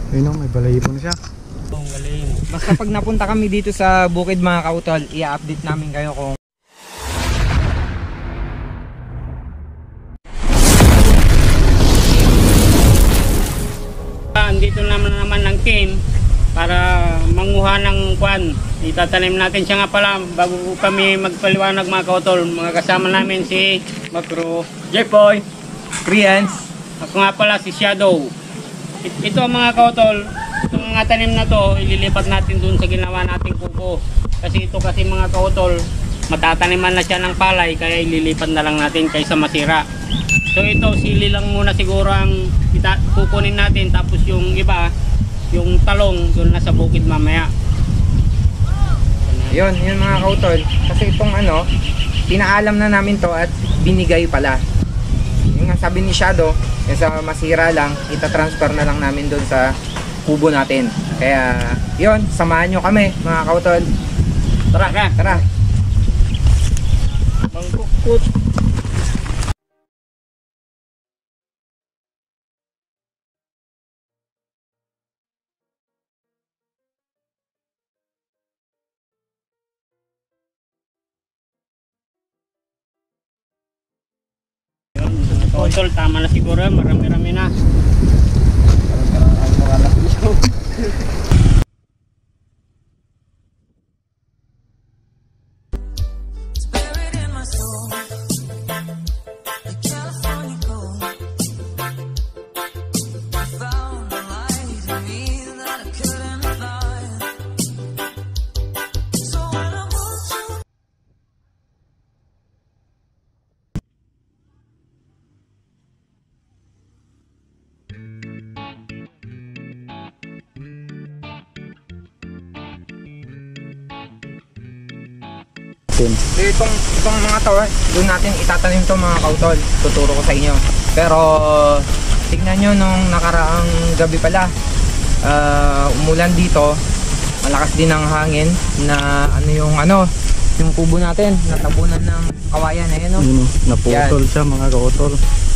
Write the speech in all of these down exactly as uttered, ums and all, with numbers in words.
Ayun o, may balahibo na siya. Ang galing. Basta pag napunta kami dito sa bukid mga kautol, i-update namin kayo kung andito naman naman ng team para manguha ng kwan. Itatanim natin siya nga pala bago kami magpaliwanag mga kautol. Mga kasama namin si Macro, Jepoy, Rians. ako nga pala si Shadow. Ito mga kautol, itong mga tanim na to ililipat natin dun sa ginawa nating kubo. Kasi ito kasi mga kautol, matataniman na siya ng palay kaya ililipat na lang natin kaysa masira. So ito sili lang muna siguro ang kita, kukunin natin, tapos yung iba, yung talong doon na sa bukid mamaya. Yun, yun mga kautol. Kasi itong ano, pinaalam na namin to at binigay pala. Yung nga sabi ni Shadow, kaysa masira lang, itatransfer na lang namin doon sa kubo natin. Kaya yun, samahan nyo kami mga kautol. Tara ka! Tara! Mangkukut! Kautol, tama na siguro, marami-rami na. So itong, itong mga to, doon natin itatanim to mga kautol. Tuturo ko sa inyo. Pero tignan nyo nung nakaraang gabi pala, uh, umulan dito. Malakas din ang hangin na ano yung ano, yung kubo natin, natabunan ng kawayan. Ayan o. Yun o, naputol yan siya mga kautol.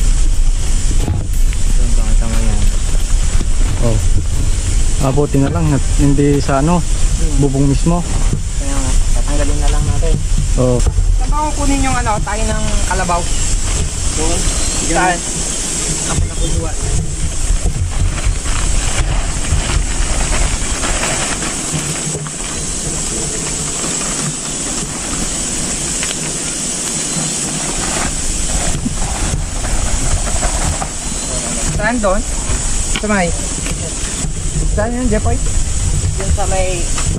Doon ka kasama yan. Oh. Abuti na lang, at hindi sa ano, bubong mismo. Kaya nga, tatanggalin na lang natin. Oh. Saan ba kukunin yung ano, tayo ng kalabaw? Doon? Saan? Ako na kukuha. Saan doon? Sa may? Saan yun, Jepoy? Yun sa may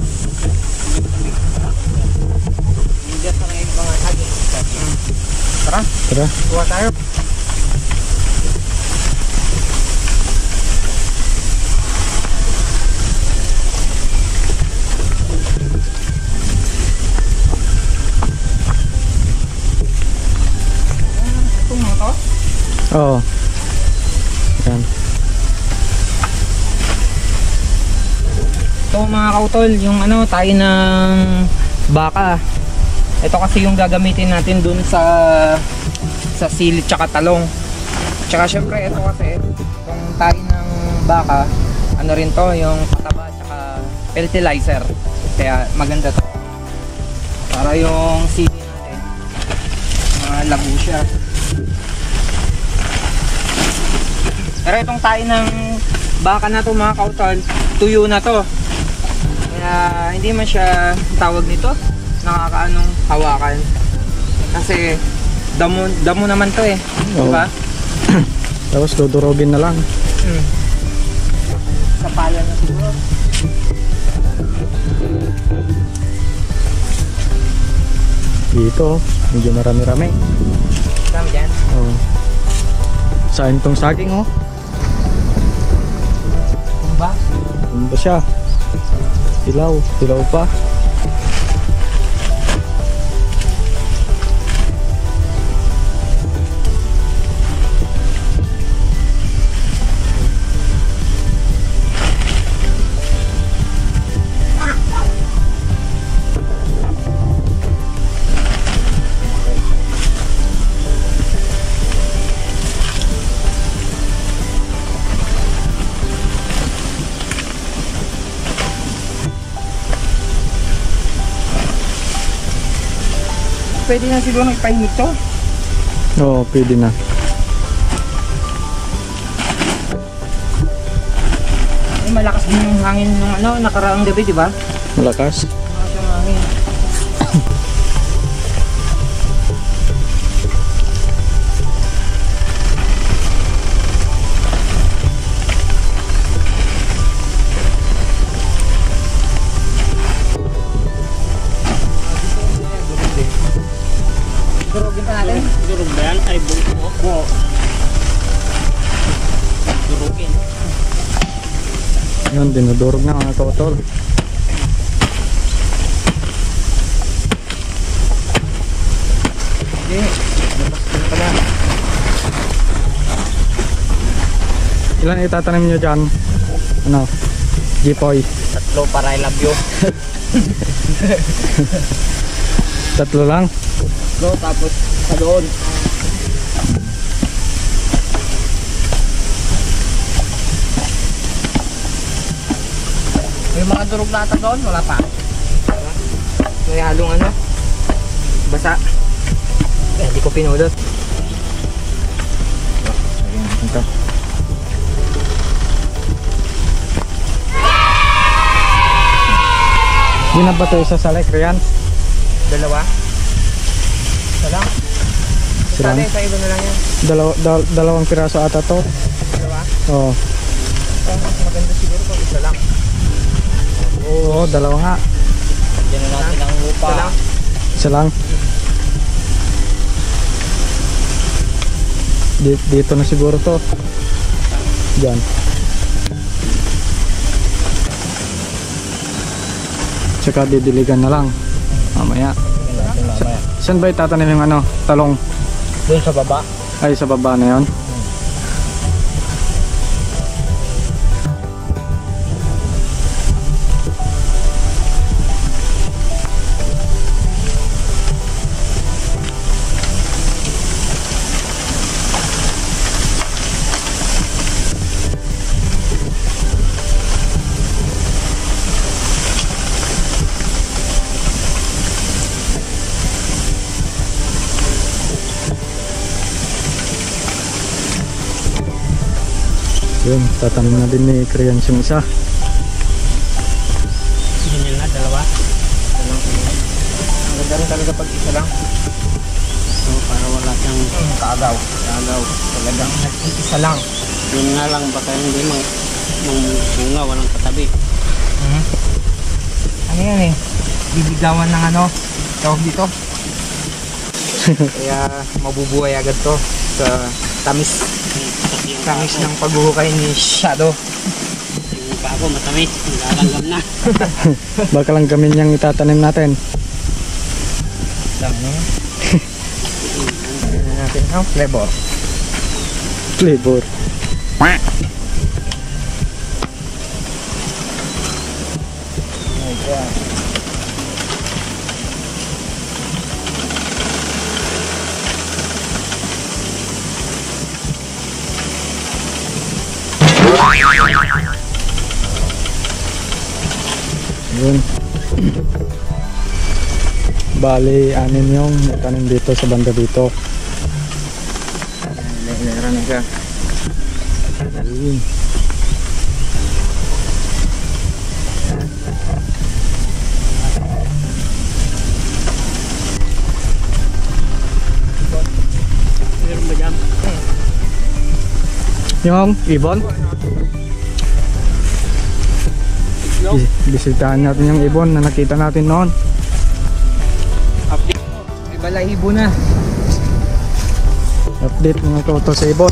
Diyan sa may mga hagi. Tara, Tara. kuha tayo. Ito mo to? Oo. Yan. Ito mga kautol, yung ano, tayo ng baka. Ito kasi yung gagamitin natin dun sa sa sili tsaka talong. Tsaka syempre ito kasi itong tayo ng baka, ano rin to, yung pataba tsaka fertilizer. Kaya maganda to. Para yung sili natin malago siya. Pero itong tayo ng baka na to mga kautol, tuyo na to. Kaya hindi man siya tawag nito nakakaanong hawakan kasi damo, damo naman to eh, Oo. diba? Tapos dudurogin na lang. Hmm. Sa pala na siguro. Dito, medyo marami-rami. Dami dyan. Oh. Saan tong saging oh? Kung ba? Ano ba siya? Ilaw, ilaw pa. pwede na siguro ipahinit to. Oo, pwede na. Eh, malakas din yung hangin ng ano, nakaraang gabi, di ba? Malakas. Malakas yung hangin. Durugin pa natin. Durog ba yan? Ay, buo. Buo. Durugin. Yan, dinudurog na mga kautol. Hindi. Labas din pala. Ilan itatanim nyo dyan? Ano? Jipoy. Tatlo para I love you. Tatlo lang? Tatlo, tapos sa doon. May mga durog na ata doon, wala pa. May halong ano? Basa. Eh, hindi ko pinulot. Lagyan natin to. Di na ba ito isa sa like, Rian? Dalawa. Isa lang. Isa lang? Sabi, sa iba na lang yan. Dalaw, dal, dalawang piraso ata to. Dalawa. Oo. Pero mas maganda siguro kung isa lang. Oo, dalawa nga. Diyan na natin ang lupa. Isa lang. Isa lang. Di- Dito na siguro to. Diyan. Tsaka didiligan na lang. Mamaya. Sa, saan ba itatanim yung ano? Talong? Doon sa baba. Ay, sa baba na yun. Yun, tatanim na din ni Krians yung isa. Ganyan na, dalawa. Isa lang. Ang ganda rin talaga pag isa lang. So, para wala siyang Kaagaw. Kaagaw. Talagang isa lang. yun nga lang, baka hindi mang, mang bunga, walang katabi. Hmm. Ano yan eh? Bibigawan ng ano? Tawag dito. Kaya mabubuhay agad to sa tamis. Yung Tamis pako, ng paghuhukay ni Shadow. yung pako matamis, nagalanggam na. Baka lang gamin yung itatanim natin. Lang, no? Ano natin ang flavor. Flavor. Oh my God. Yun. Bali, anin yung tanim dito sa banda dito. Lera na siya. Yun. Meron ba dyan? Yung ibon. Bis- Bisitahan natin yung ibon na nakita natin noon. Update. May balahibo na. Update mga kauto sa ibon.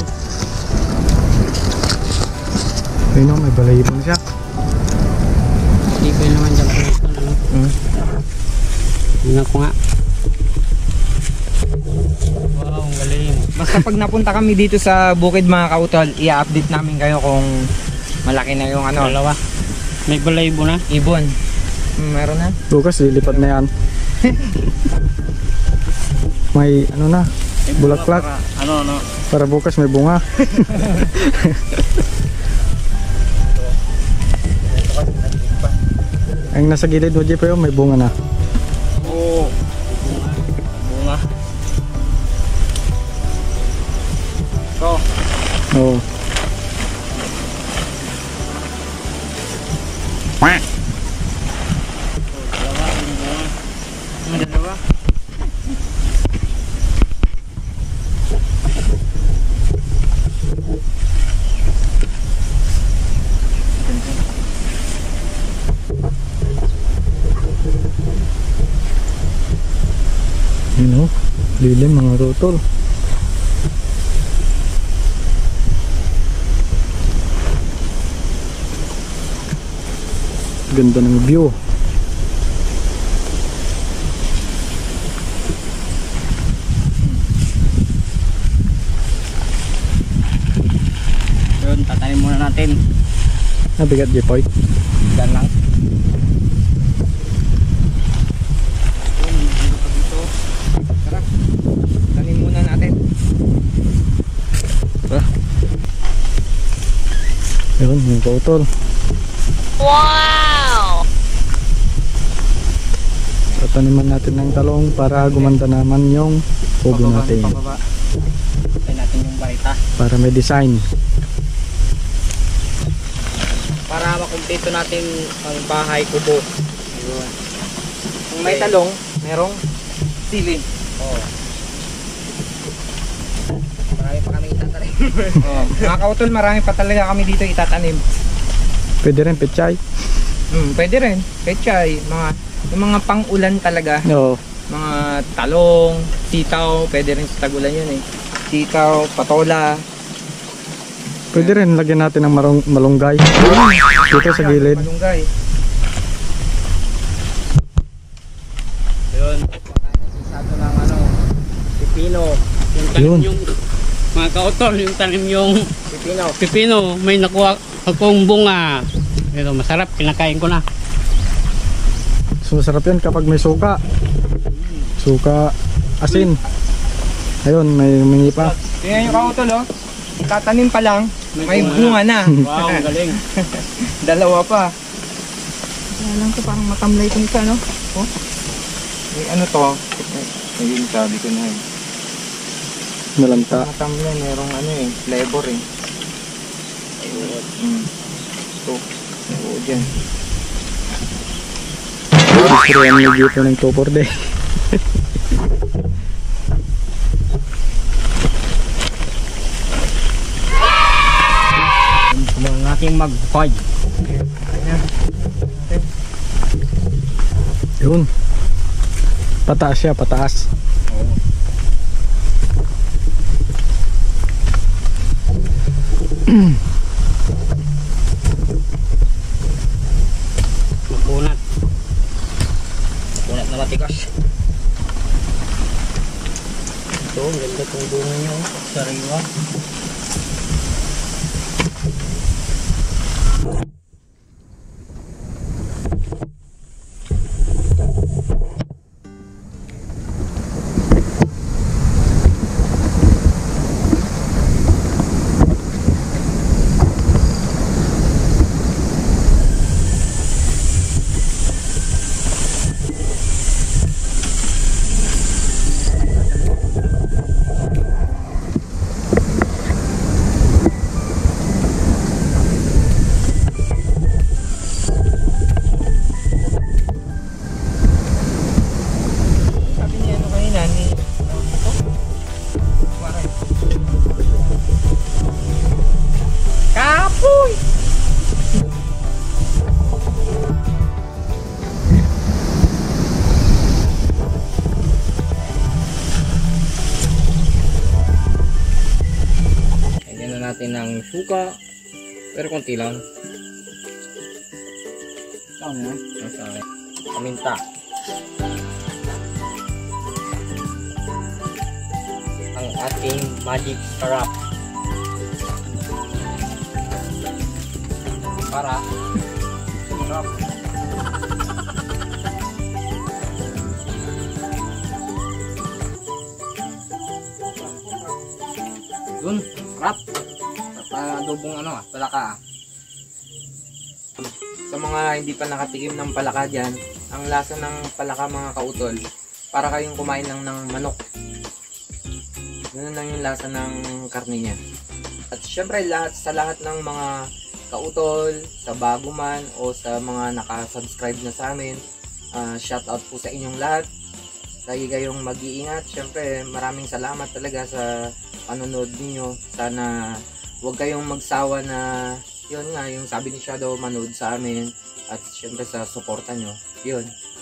Ayun o, may balahibo na siya. Hindi ko yun naman dyan. Ano? Hmm. Tingnan ko nga. Wow, ang galing. Basta pag napunta kami dito sa bukid mga kautol, i-update namin kayo kung malaki na yung ano, Dalawa. May balaybo na. ibon. Hmm, meron na. Bukas lilipad na yan. May ano na, bulaklak. Ano, ano? Para bukas may bunga. Ang nasa gilid mo, Jeep, yun, may bunga na. Oo. Bunga. Oo. Dalawa, yung bunga. Yung dalawa. Yun o. Lilim mga kautol. Ganda ng view. Yun, tatanim muna natin. Nabigat Jepoy. Diyan lang. Yun, dito pa dito. Tara, tanim muna natin. Yun, yung kautol. Wow! Tataniman natin ng talong para gumanda naman yung kubo Pababa, natin. pababa. Tayo natin yung barita. Para may design. Para makumpleto natin ang bahay kubo. Ayun. Kung may talong, merong silin. Oo. Marami pa kami itatanim. Oo. Mga kautol, marami pa talaga kami dito itatanim. Pwede rin pechay. Hmm, pwede rin. Pechay, mga yung mga pang-ulan talaga. Oo. Mga talong, sitaw, pwede rin sa tagulan yun eh. Sitaw, patola. Pwede rin lagyan natin ng marong, malunggay. Dito sa gilid. Malunggay. Yun. Sabi ng ano, pipino. Yung tanim Yun. yung mga kautol, yung tanim yung Pipino. pipino, may nakuha akong bunga. Ito masarap, kinakain ko na. So, masarap yan kapag may suka. Suka, asin. Ayun, may humingi pa. Tingnan nyo kautol oh. Itatanim pa lang, may bunga na. Wow, ang galing. Dalawa pa. Kaya lang to, parang matamlay itong isa, no? Oh. May ano to? Ayun, sabi ko na eh. Malanta. Matamlay, merong ano eh, flavor eh. Ayun. Mm. Ito. Oo, dyan. Gusto rin yung dito ng two four day. Ang aking mag-fight. Yun. Pataas siya, pataas. Makunat. Makunat na matigas. Ito, ang ganda kong bunga nyo. Sariwa. Sabi niya ano kanina, ni... Ito? Waray. Kapoy! Lagyan na natin ng suka, pero konti lang. Saan na? Saan na? Paminta. Ang ating magic sarap. Para sarap. Yun, sarap. At adobong ano ah, palaka ah. Sa mga hindi pa nakatikim ng palaka dyan, ang lasa ng palaka mga kautol, para kayong kumain lang ng manok. Ganun lang yung lasa ng karne niya. At syempre lahat sa lahat ng mga kautol, sa bago man o sa mga nakasubscribe na sa amin, uh, shout out po sa inyong lahat. Lagi kayong mag-iingat. Syempre maraming salamat talaga sa panonood niyo. Sana huwag kayong magsawa na yun nga, yung sabi ni Shadow, manood sa amin at syempre sa suporta nyo. Yun.